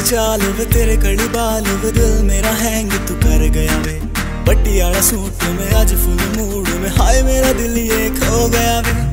चाल वे तेरे कड़ी बाल वे दिल मेरा हैंग तू कर गया वे। पट्टी आला सूट में आज फुल मूड में, हाय मेरा दिल ये खो गया वे।